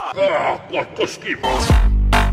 Quanto schifo!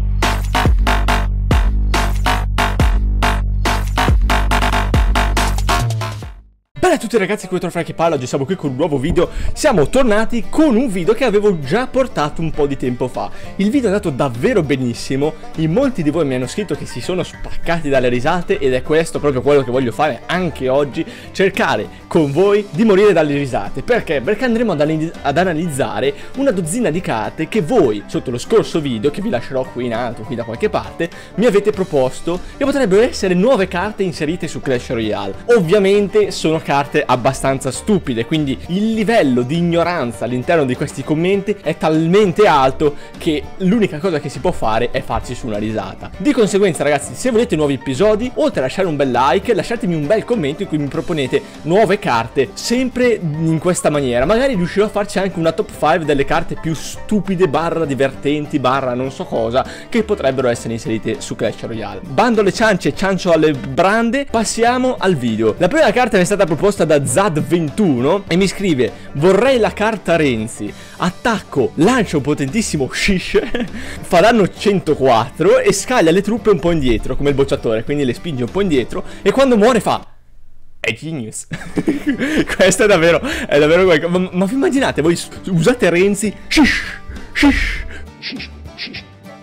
Bene a tutti ragazzi, qui è Franky Palla, oggi siamo qui con un nuovo video. Siamo tornati con un video che avevo già portato un po' di tempo fa. Il video è andato davvero benissimo, in molti di voi mi hanno scritto che si sono spaccati dalle risate ed è questo proprio quello che voglio fare anche oggi, cercare con voi di morire dalle risate. Perché? Perché andremo ad analizzare una dozzina di carte che voi, sotto lo scorso video, che vi lascerò qui in alto, qui da qualche parte, mi avete proposto e potrebbero essere nuove carte inserite su Clash Royale. Ovviamente sono carte abbastanza stupide, quindi il livello di ignoranza all'interno di questi commenti è talmente alto che l'unica cosa che si può fare è farci su una risata. Di conseguenza ragazzi, se volete nuovi episodi, oltre a lasciare un bel like, lasciatemi un bel commento in cui mi proponete nuove carte, sempre in questa maniera. Magari riuscirò a farci anche una top 5 delle carte più stupide barra divertenti barra non so cosa che potrebbero essere inserite su Clash Royale. Bando alle ciance, ciancio alle brande, passiamo al video. La prima carta mi è stata proposta da Zad21 e mi scrive: vorrei la carta Renzi, attacco, lancia un potentissimo shish, fa danno 104 e scaglia le truppe un po' indietro come il bocciatore, quindi le spinge un po' indietro e quando muore fa è genius. Questo è davvero qualcosa. Ma vi immaginate, voi usate Renzi, shish, shish, shish, shish,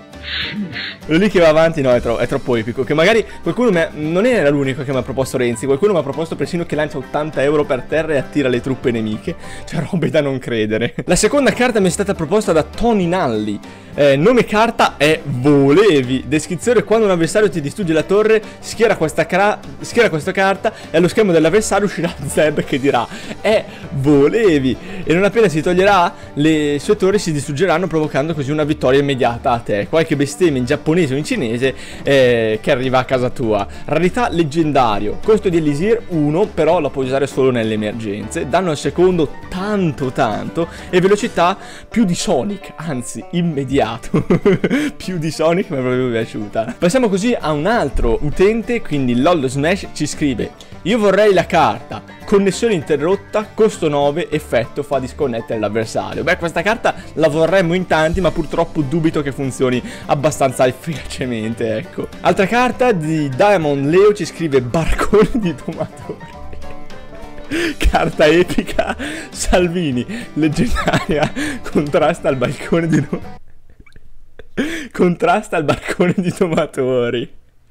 quello lì che va avanti, no, è troppo epico. Che magari qualcuno non era l'unico che mi ha proposto Renzi. Qualcuno mi ha proposto persino che lancia 80 euro per terra e attira le truppe nemiche. Cioè robe da non credere. La seconda carta mi è stata proposta da Tony Nalli. Nome carta è Volevi. Descrizione: quando un avversario ti distrugge la torre, schiera questa carta e allo schermo dell'avversario uscirà Zeb che dirà Volevi. E non appena si toglierà, le sue torri si distruggeranno, provocando così una vittoria immediata a te. Qualche bestemmia in giapponese o in cinese che arriva a casa tua. Rarità leggendario. Costo di Elisir 1, però la puoi usare solo nelle emergenze. Danno al secondo tanto e velocità più di Sonic, anzi immediato. Più di Sonic mi è proprio piaciuta. Passiamo così a un altro utente, quindi LOL Smash ci scrive: io vorrei la carta connessione interrotta, costo 9, effetto fa disconnettere l'avversario. Beh, questa carta la vorremmo in tanti, ma purtroppo dubito che funzioni abbastanza efficacemente, ecco. Altra carta di Diamond Leo ci scrive barcone di domatori. Carta epica. Salvini, leggendaria, contrasta al balcone di contrasta al balcone di domatori.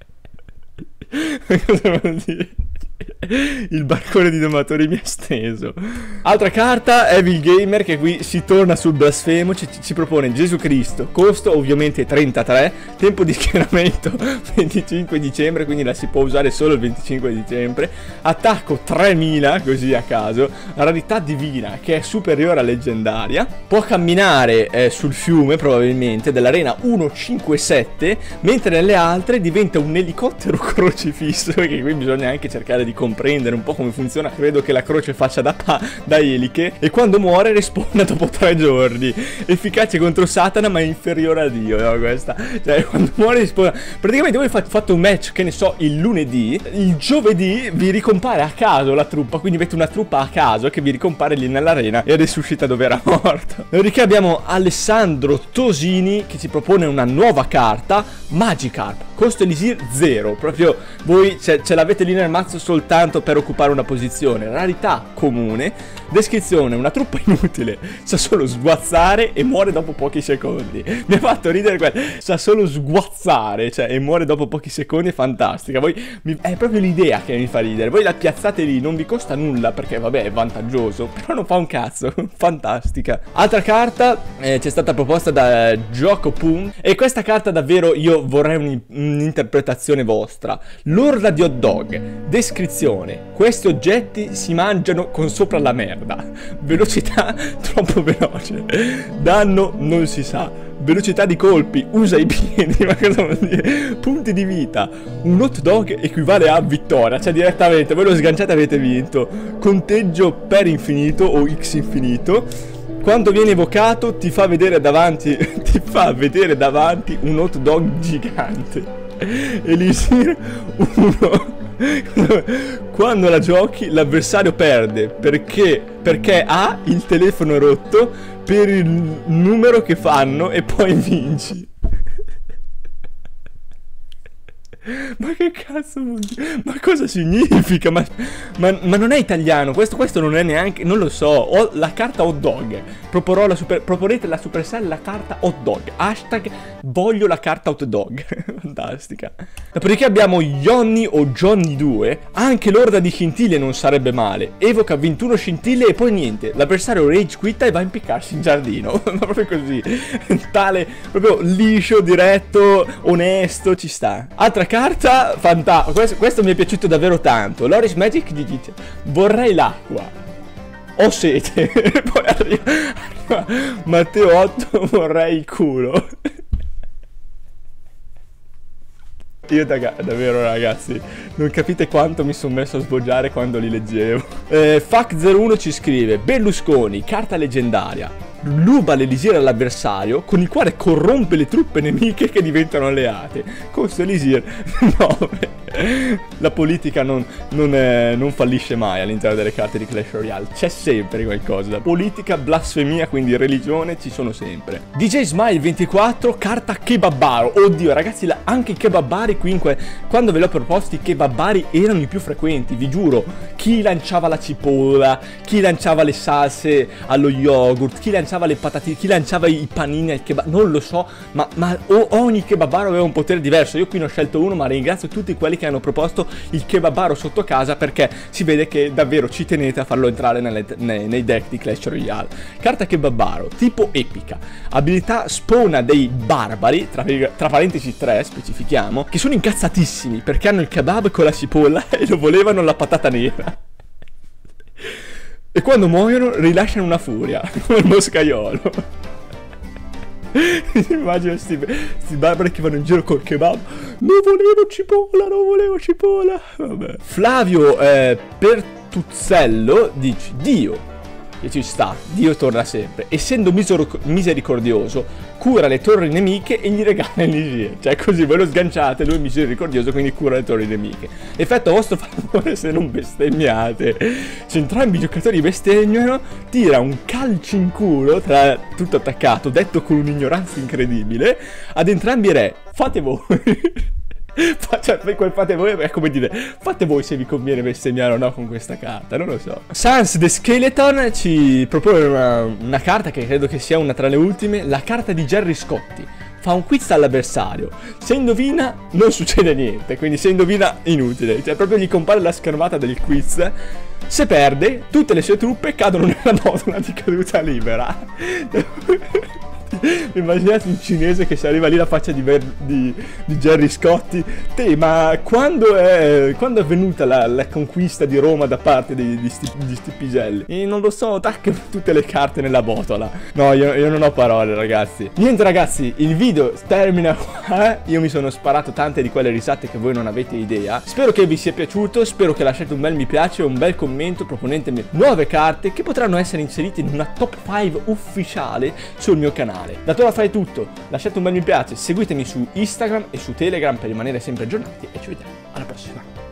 Cosa vuol dire? Il balcone di domatori mi ha steso. Altra carta, Evil Gamer, che qui si torna sul blasfemo, ci propone Gesù Cristo, costo ovviamente 33, tempo di schieramento 25 dicembre, quindi la si può usare solo il 25 dicembre, attacco 3000, così a caso, rarità divina che è superiore a leggendaria, può camminare sul fiume probabilmente dell'arena 157, mentre nelle altre diventa un elicottero crocifisso, che qui bisogna anche cercare di comprendere un po' come funziona. Credo che la croce faccia da eliche e quando muore risponda dopo 3 giorni. Efficace contro Satana ma inferiore a Dio, no, questa. Cioè quando muore risponda. Praticamente voi fate un match, che ne so, il lunedì, il giovedì vi ricompare a caso la truppa, quindi avete una truppa a caso che vi ricompare lì nell'arena e resuscita dove era morto. Dopodiché abbiamo Alessandro Tosini che ci propone una nuova carta, Magikarp, costo Elisir 0, proprio voi ce l'avete lì nel mazzo soltanto per occupare una posizione. Rarità comune. Descrizione: una truppa inutile, sa solo sguazzare e muore dopo pochi secondi. Mi ha fatto ridere quello, sa solo sguazzare, cioè, e muore dopo pochi secondi. È fantastica. È proprio l'idea che mi fa ridere. Voi la piazzate lì, non vi costa nulla perché vabbè è vantaggioso, però non fa un cazzo. Fantastica. Altra carta ci è stata proposta da Gioco Pum e questa carta davvero io vorrei un'interpretazione vostra. L'orda di hot dog. Descrizione: questi oggetti si mangiano con sopra la merda. Velocità troppo veloce. Danno non si sa. Velocità di colpi, usa i piedi. Ma cosa vuol dire? Punti di vita. Un hot dog equivale a vittoria, cioè direttamente voi lo sganciate e avete vinto. Conteggio per infinito o x infinito. Quando viene evocato ti fa vedere davanti un hot dog gigante. Elisir 1 Quando la giochi l'avversario perde perché ha il telefono rotto per il numero che fanno e poi vinci. Ma che cazzo vuol dire? Ma cosa significa? Ma non è italiano, questo non è neanche, non lo so. Ho la carta hot dog. Proporrete la Supercell la carta hot dog. Hashtag voglio la carta hot dog. Fantastica. Dopodiché abbiamo Johnny o Johnny 2. Anche l'orda di scintille non sarebbe male. Evoca 21 scintille e poi niente. L'avversario rage quitta e va a impiccarsi in giardino. Ma proprio così. Tale, proprio liscio, diretto, onesto, ci sta. Altra carta, questo mi è piaciuto davvero tanto. Loris Magic dice: vorrei l'acqua, ho sete. Poi arriva Matteo 8, vorrei il culo. Io davvero ragazzi, non capite quanto mi sono messo a sboggiare quando li leggevo. Fac01 ci scrive: Berlusconi, carta leggendaria, ruba l'elisir all'avversario, con il quale corrompe le truppe nemiche che diventano alleate. Questo elisir 9. La politica non fallisce mai all'interno delle carte di Clash Royale. C'è sempre qualcosa. La politica, blasfemia, quindi religione, ci sono sempre. DJ Smile 24, carta kebabaro. Oddio ragazzi, anche i kebabari qui quando ve l'ho proposti, i kebabari erano i più frequenti, vi giuro. Chi lanciava la cipolla, chi lanciava le salse allo yogurt, chi lanciava le patatine, chi lanciava i panini al kebab, non lo so, ma ogni kebabaro aveva un potere diverso. Io qui ne ho scelto uno, ma ringrazio tutti quelli che hanno proposto il kebabaro sotto casa, perché si vede che davvero ci tenete a farlo entrare nei deck di Clash Royale. Carta kebabaro, tipo epica, abilità spawna dei barbari, tra parentesi 3 specifichiamo, che sono incazzatissimi perché hanno il kebab con la cipolla e lo volevano la patata nera. E quando muoiono rilasciano una furia, come il moscaiolo. Immagino sti barbari che vanno in giro col kebab. Non volevo cipolla. Vabbè. Flavio Pertuzzello dice: Dio, e ci sta, Dio torna sempre. Essendo misericordioso, cura le torri nemiche e gli regala l'elisir. Cioè così voi lo sganciate, lui è misericordioso, quindi cura le torri nemiche. Effetto a vostro favore se non bestemmiate. Se entrambi i giocatori bestemmiano, tira un calcio in culo, tutto attaccato, detto con un'ignoranza incredibile, ad entrambi i re. Fate voi. Cioè, quel fate voi è come dire: fate voi se vi conviene bestemmiare o no con questa carta, non lo so. Sans the Skeleton ci propone una carta che credo che sia una tra le ultime, la carta di Gerry Scotti. Fa un quiz all'avversario, se indovina non succede niente, quindi se indovina inutile, cioè proprio gli compare la schermata del quiz. Se perde, tutte le sue truppe cadono nella botola di caduta libera. Immaginate un cinese che si arriva lì la faccia di Gerry Scotti. Te, ma quando è venuta la conquista di Roma da parte di sti piselli? E non lo so, tac, tutte le carte nella botola. No, io non ho parole ragazzi. Niente ragazzi, il video termina qua. Io mi sono sparato tante di quelle risate che voi non avete idea. Spero che vi sia piaciuto, spero che lasciate un bel mi piace e un bel commento proponendomi nuove carte che potranno essere inserite in una top 5 ufficiale sul mio canale. Da ora fare tutto, lasciate un bel mi piace, seguitemi su Instagram e su Telegram per rimanere sempre aggiornati e ci vediamo alla prossima.